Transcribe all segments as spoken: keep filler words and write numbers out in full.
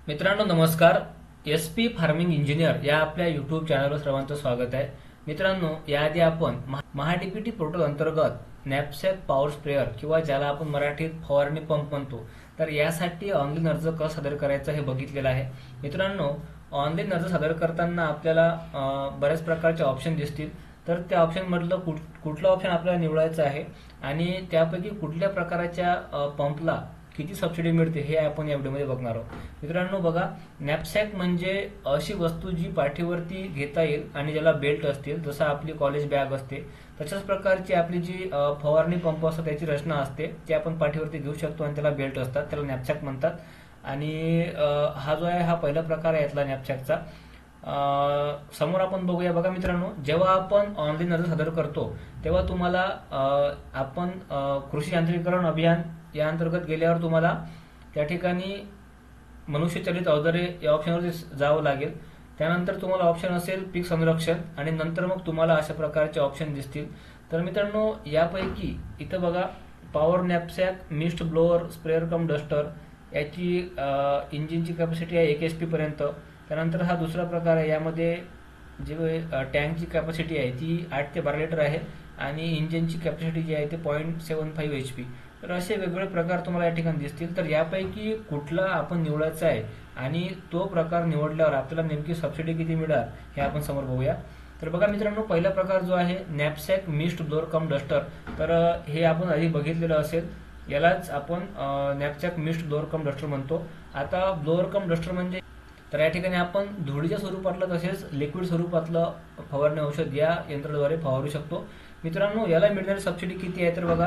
मित्रांनो नमस्कार. S P farming engineer या आपल्या युट्यूब चॅनलवर सर्वांचं स्वागत आहे. मित्रांनो, याआधी आपण महाडीपीटी पोर्टल अंतर्गत नॅपसॅक पॉवर स्प्रेअर किंवा ज्याला आपण मराठीत फवारणी पंप म्हणतो, तर यासाठी ऑनलाईन अर्ज कसा सादर करायचा हे बघितलेलं आहे. मित्रांनो, ऑनलाईन अर्ज सादर करताना आपल्याला बऱ्याच प्रकारचे ऑप्शन दिसतील. तर त्या ऑप्शन मधलं कुठ कुठलं ऑप्शन आपल्याला निवडायचं आहे आणि त्यापैकी कुठल्या प्रकारच्या पंपला किती सबसिडी मिळते हे आपण या व्हिडिओमध्ये बघणार आहोत. मित्रांनो बघा, नॅपसॅक म्हणजे अशी वस्तू जी पाठीवरती घेता येईल आणि ज्याला बेल्ट असतील, जसं आपली कॉलेज बॅग असते तशाच प्रकारची आपली जी फवारणी पंप असतात त्याची रचना असते, ती आपण पाठीवरती घेऊ शकतो आणि त्याला बेल्ट असतात, त्याला नॅपसॅक म्हणतात. आणि हा जो आहे हा पहिला प्रकार आहे यातला नॅपसॅकचा. समोर आपण बघूया. बघा मित्रांनो, जेव्हा आपण ऑनलाईन अर्ज सादर करतो तेव्हा तुम्हाला आपण कृषी यांत्रिकीकरण अभियान या अंतर्गत गेल्यावर तुम्हाला त्या ठिकाणी मनुष्यचलित अवजारे या ऑप्शनवर जावं लागेल. त्यानंतर तुम्हाला ऑप्शन असेल पीक संरक्षण आणि नंतर मग तुम्हाला अशा प्रकारचे ऑप्शन दिसतील. तर मित्रांनो, यापैकी इथं बघा, power knapsack mist blower sprayer cum duster, याची इंजिनची कॅपॅसिटी आहे एक एच पी पर्यंत. त्यानंतर हा दुसरा प्रकार आहे, यामध्ये जे टँकची कॅपॅसिटी आहे ती आठ ते बारा लिटर आहे आणि इंजिनची कॅपॅसिटी जी आहे ते point seven five H P. तर असे वेगवेगळे प्रकार तुम्हाला या ठिकाणी दिसतील. तर यापैकी कुठला आपण निवडायचा आहे आणि तो प्रकार निवडल्यावर आपल्याला नेमकी सबसिडी किती मिळणार हे आपण समोर बघूया. तर बघा मित्रांनो, पहिला प्रकार जो आहे knapsack mist blower cum duster, तर हे आपण आधी बघितलेलं असेल. यालाच आपण knapsack mist blower cum duster म्हणतो. आता ब्लोअर कम डस्टर म्हणजे, तर या ठिकाणी आपण धुळीच्या स्वरूपातलं तसेच लिक्विड स्वरूपातलं फवारणी औषध या यंत्राद्वारे फवारू शकतो. मित्रांनो, याला मिळणारी सबसिडी किती आहे तर बघा,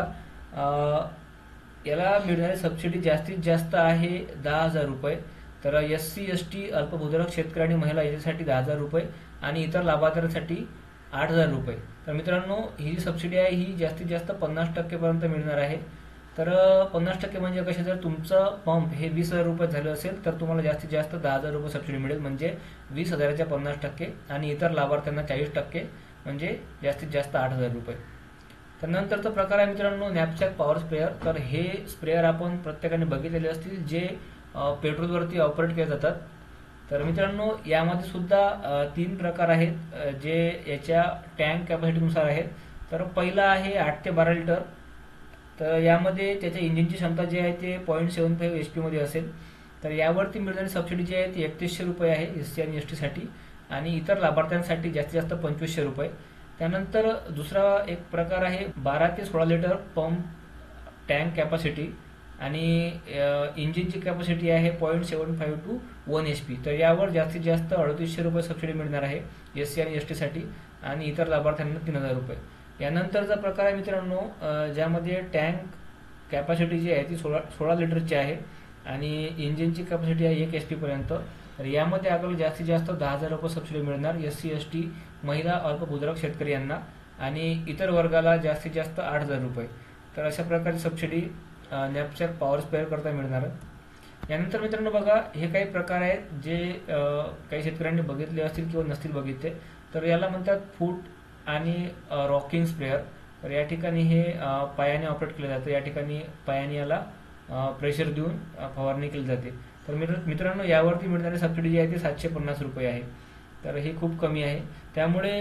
याला मिळणारी सबसिडी जास्तीत जास्त आहे दहा हजार रुपये. तर एस सी एस टी अल्पभूधारक शेतकरी आणि महिला याच्यासाठी दहा हजार रुपये आणि इतर लाभार्थ्यांसाठी आठ हजार रुपये. तर मित्रांनो, ही जी सबसिडी आहे ही जास्तीत जास्त पन्नास टक्केपर्यंत मिळणार आहे. तर पन्नास टक्के म्हणजे कसे, जर तुमचं पंप हे वीस हजार रुपये झालं असेल तर तुम्हाला जास्तीत जास्त दहा हजार रुपये सबसिडी मिळेल, म्हणजे वीस हजाराच्या पन्नास टक्के आणि इतर लाभार्थ्यांना चाळीस टक्के म्हणजे जास्तीत जास्त आठ हजार रुपये. तर नंतरचा प्रकार आहे मित्रांनो नॅपसॅक पॉवर स्प्रेअर. तर हे स्प्रेअर आपण प्रत्येकाने बघितलेले असतील, जे पेट्रोलवरती ऑपरेट केले जातात. तर मित्रांनो, यामध्ये सुद्धा तीन प्रकार आहेत जे याच्या टँक कॅपॅसिटीनुसार आहेत. तर पहिला आहे आठ ते बारा लिटर. तर यामध्ये त्याच्या इंजिनची क्षमता जी आहे ते point seven five H P मध्ये असेल. तर यावरती मिळणारी सबसिडी जी आहे ती एकतीसशे रुपये आहे एस सी आणि एस टीसाठी आणि इतर लाभार्थ्यांसाठी जास्तीत जास्त पंचवीसशे रुपये. त्यानंतर दुसरा एक प्रकार आहे बारा ते सोळा लिटर पंप टँक कॅपॅसिटी आणि इंजिनची कॅपॅसिटी आहे point seven five to one H P. तर यावर जास्तीत जास्त अडतीसशे रुपये सबसिडी मिळणार आहे एस सी आणि एस टीसाठी आणि इतर लाभार्थ्यांना तीन हजार रुपये. यानंतरचा प्रकार आहे मित्रांनो, ज्यामध्ये टँक कॅपॅसिटी जी आहे ती सोळा सोळा लिटरची आहे आणि इंजिनची कॅपॅसिटी आहे एक एच पी पर्यंत. तर यामध्ये आपल्याला जास्तीत जास्त दहा हजार रुपये सबसिडी मिळणार एस सी एस टी महिला अल्पभूधारक शेतकरी यांना आणि इतर वर्गाला जास्तीत जास्त आठ हजार रुपये. तर अशा प्रकारची सबसिडी नॅपसॅक पॉवर स्प्रेअर करता मिळणार. यानंतर मित्रांनो बघा, हे काही प्रकार आहेत जे काही शेतकऱ्यांनी बघितले असतील किंवा नसतील बघितले. तर याला म्हणतात फूट आणि रॉकिंग स्प्रेअर. तर या ठिकाणी हे पायाने ऑपरेट केलं जातं. या ठिकाणी पायाने याला प्रेशर देऊन फवारणी केली जाते. तर मित्रांनो, यावरती मिळणारी सबसिडी जी आहे ती सातशे पन्नास रुपये आहे. तर ही खूप कमी आहे. त्यामुळे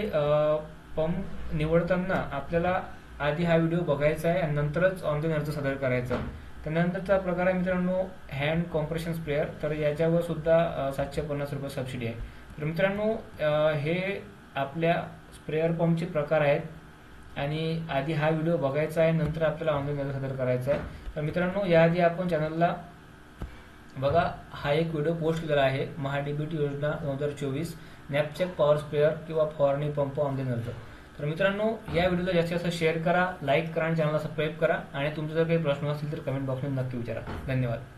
पंप निवडताना आपल्याला आधी हा व्हिडिओ बघायचा आहे आणि नंतरच ऑनलाईन अर्ज सादर करायचा. त्यानंतरचा प्रकार आहे मित्रांनो हँड कॉम्प्रेशन स्प्रेअर. तर याच्यावर सुद्धा सातशे पन्नास रुपये सबसिडी आहे. तर मित्रांनो, हे आपल्या स्प्रेअर पंपचे प्रकार आहेत आणि आधी हा व्हिडिओ बघायचा आहे, नंतर आपल्याला ऑनलाईन अर्ज सादर करायचा आहे. तर मित्रांनो, याआधी आपण चॅनलला बघा हा एक व्हिडिओ पोस्ट केलेला आहे, महाडीबीटी योजना दोन हजार चोवीस नॅपसॅक पॉवर स्प्रेअर किंवा फवारणी पंप ऑनलाईन अर्ज. तर मित्रांनो, या व्हिडिओला जास्तीत जास्त शेअर करा, लाईक करा आणि चॅनलला सबस्क्राईब करा आणि तुमचे जर काही प्रश्न असतील तर कमेंट बॉक्समध्ये नक्की विचारा. धन्यवाद.